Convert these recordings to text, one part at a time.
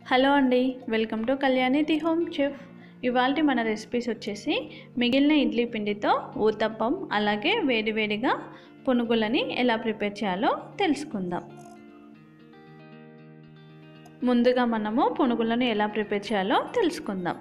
Hello అండి, welcome to Kalyani the home chef. ఇవాల్టి మన రెసిపీస్ వచ్చేసి మిగిలిన ఇడ్లీ పిండితో ఊతప్పం అలాగే వేడివేడిగా పునుగులని ఎలా ప్రిపేర్ చేయాలో తెలుసుకుందాం. ముందుగా మనము పునుగులను ఎలా ప్రిపేర్ చేయాలో తెలుసుకుందాం.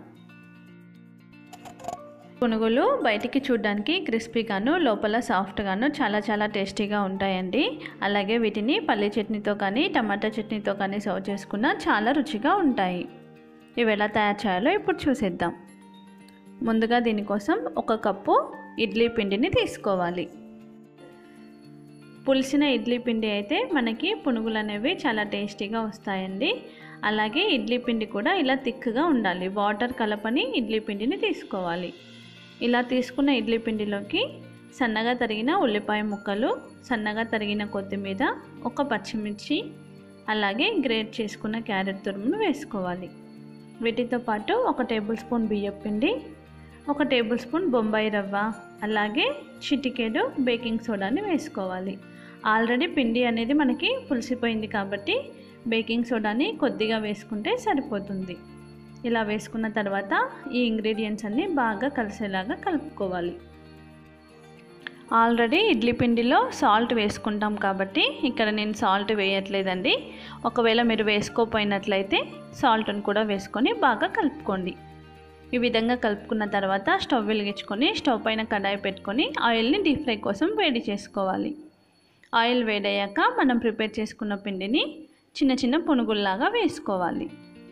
పునుగులు బయటికి చూడడానికి క్రిస్పీగాను లోపల సాఫ్ట్గాను చాలా టేస్టీగా ఉంటాయండి. అలాగే వీటిని పల్లి చట్నీతో కానీ టమాటా చట్నీతో కానీ సర్వ్ చేసుకున్న చాలా రుచిగా ఉంటాయి. ఇవి ఎలా తయారు చేయాలో ఇప్పుడు చూసేద్దాం. ముందుగా దీనికోసం 1 కప్పు ఇడ్లీ పిండిని తీసుకోవాలి. పులిసిన ఇడ్లీ పిండి అయితే మనకి పునుగులు అనేవి చాలా టేస్టీగా వస్తాయండి. అలాగే ఇడ్లీ పిండి కూడా ఇలా థిక్గా ఉండాలి. వాటర్ కలపని ఇడ్లీ పిండిని తీసుకోవాలి. ఇలా తీసుకున్న ఇడ్లీ పిండిలోకి సన్నగా తరిగిన ఉల్లిపాయ ముక్కలు, సన్నగా తరిగిన కొత్తిమీర, 1 పచ్చిమిర్చి, అలాగే గ్రేట్ చేసుకున్న క్యారెట్ తురుమును వేసుకోవాలి. వీటితో పాటు 1 టేబుల్ స్పూన్ బియ్యం పిండి, 1 టేబుల్ స్పూన్ బొంబాయి రవ్వ, అలాగే చిటికెడు బేకింగ్ సోడాని వేసుకోవాలి. ఆల్రెడీ పిండి అనేది మనకి పులిసిపోయింది కాబట్టి బేకింగ్ సోడాని కొద్దిగా వేసుకుంటే సరిపోతుంది. ఇలా వేసుకున్న తర్వాత ఈ ఇంగ్రీడియంట్స్ అన్నీ బాగా కలిసేలాగా కలుపుకోవాలి. ఆల్రెడీ ఇడ్లీ పిండిలో సాల్ట్ వేసుకుంటాం కాబట్టి ఇక్కడ నేను సాల్ట్ వేయట్లేదండి. ఒకవేళ మీరు వేసుకోపోయినట్లయితే సాల్ట్ని కూడా వేసుకొని బాగా కలుపుకోండి. ఈ విధంగా కలుపుకున్న తర్వాత స్టవ్ వెలిగించుకొని స్టవ్ పైన కడాయి పెట్టుకొని ఆయిల్ని డీప్ ఫ్రై కోసం వేడి చేసుకోవాలి. ఆయిల్ వేడయ్యాక మనం ప్రిపేర్ చేసుకున్న పిండిని చిన్న పునుగుల్లాగా వేసుకోవాలి.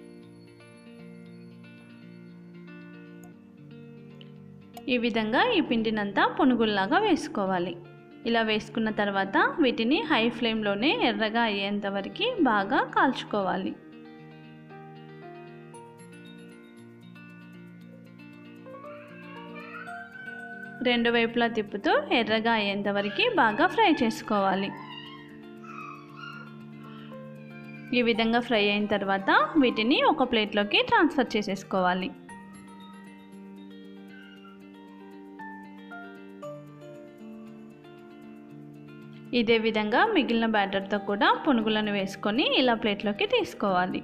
ఈ విధంగా ఈ పిండినంతా పునుగుల్లాగా వేసుకోవాలి. ఇలా వేసుకున్న తర్వాత వీటిని హై ఫ్లేమ్లోనే ఎర్రగా అయ్యేంత వరకు బాగా కాల్చుకోవాలి. రెండు వైపులా తిప్పుతూ ఎర్రగా అయ్యేంత వరకు బాగా ఫ్రై చేసుకోవాలి. ఈ విధంగా ఫ్రై అయిన తర్వాత వీటిని ఒక ప్లేట్లోకి ట్రాన్స్ఫర్ చేసేసుకోవాలి. ఇదే విధంగా మిగిలిన బ్యాటర్తో కూడా పునుగులను వేసుకొని ఇలా ప్లేట్లోకి తీసుకోవాలి.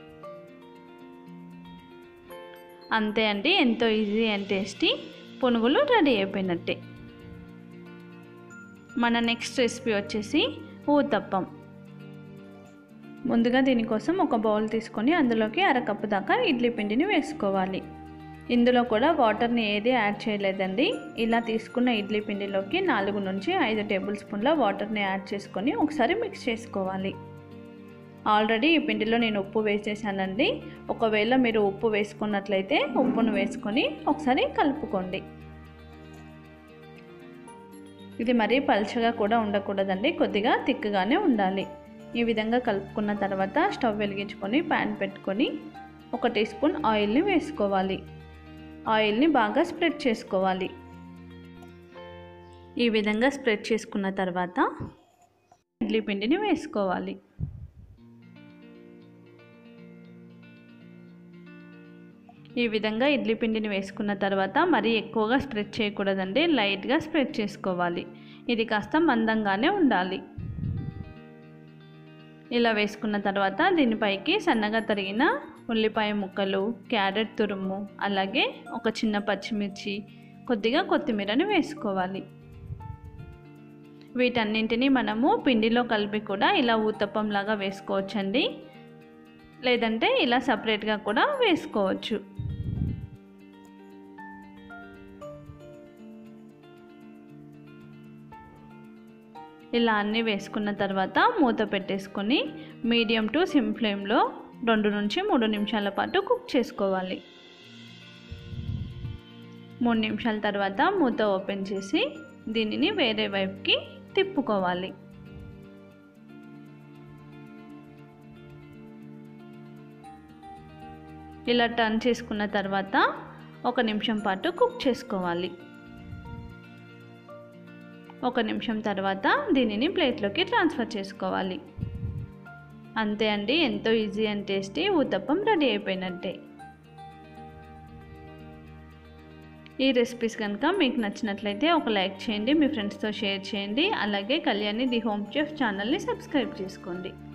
అంతే అండి, ఎంతో ఈజీ అండ్ టేస్టీ పునుగులు రెడీ అయిపోయినట్టే. మన నెక్స్ట్ రెసిపీ వచ్చేసి ఊతప్పం. ముందుగా దీనికోసం ఒక బౌల్ తీసుకొని అందులోకి 1/2 కప్పు దాకా ఇడ్లీ పిండిని వేసుకోవాలి. ఇందులో కూడా వాటర్ని ఏది యాడ్ చేయలేదండి. ఇలా తీసుకున్న ఇడ్లీ పిండిలోకి 4 నుంచి 5 టేబుల్ స్పూన్ల వాటర్ని యాడ్ చేసుకొని ఒకసారి మిక్స్ చేసుకోవాలి. ఆల్రెడీ ఈ పిండిలో నేను ఉప్పు వేసేసానండి. ఒకవేళ మీరు ఉప్పు వేసుకున్నట్లయితే ఉప్పును వేసుకొని ఒకసారి కలుపుకోండి. ఇది మరీ పల్చగా కూడా ఉండకూడదండి, కొద్దిగా థిక్గానే ఉండాలి. ఈ విధంగా కలుపుకున్న తర్వాత స్టవ్ వెలిగించుకొని ప్యాన్ పెట్టుకొని 1 టీ స్పూన్ ఆయిల్ని వేసుకోవాలి. ఆయిల్ని బాగా స్ప్రెడ్ చేసుకోవాలి. ఈ విధంగా స్ప్రెడ్ చేసుకున్న తర్వాత ఇడ్లీ పిండిని వేసుకోవాలి. ఈ విధంగా ఇడ్లీ పిండిని వేసుకున్న తర్వాత మరీ ఎక్కువగా స్ప్రెడ్ చేయకూడదండి, లైట్గా స్ప్రెడ్ చేసుకోవాలి. ఇది కాస్త మందంగానే ఉండాలి. ఇలా వేసుకున్న తర్వాత దీనిపైకి సన్నగా తరిగిన ఉల్లిపాయ ముక్కలు, క్యారెట్ తురుము, అలాగే 1 చిన్న పచ్చిమిర్చి, కొద్దిగా కొత్తిమీరని వేసుకోవాలి. వీటన్నింటినీ మనము పిండిలో కలిపి కూడా ఇలా ఊతప్పంలాగా వేసుకోవచ్చండి, లేదంటే ఇలా సపరేట్గా కూడా వేసుకోవచ్చు. ఇలా అన్నీ వేసుకున్న తర్వాత మూత పెట్టేసుకొని మీడియం టు సిమ్ ఫ్లేమ్లో 2 నుంచి 3 నిమిషాల పాటు కుక్ చేసుకోవాలి. 3 నిమిషాల తర్వాత మూత ఓపెన్ చేసి దీనిని వేరే వైపుకి తిప్పుకోవాలి. ఇలా టర్న్ చేసుకున్న తర్వాత 1 నిమిషం పాటు కుక్ చేసుకోవాలి. 1 నిమిషం తర్వాత దీనిని ప్లేట్లోకి ట్రాన్స్ఫర్ చేసుకోవాలి. అంతే అండి, ఎంతో easy and tasty uttapam ready అయిపోయినట్టే. ఈ రెసిపీస్ కనుక మీకు నచ్చినట్లయితే ఒక లైక్ చేయండి, మీ ఫ్రెండ్స్తో షేర్ చేయండి. అలాగే కళ్యాణి ది హోమ్ చెఫ్ ఛానల్ని సబ్స్క్రైబ్ చేసుకోండి.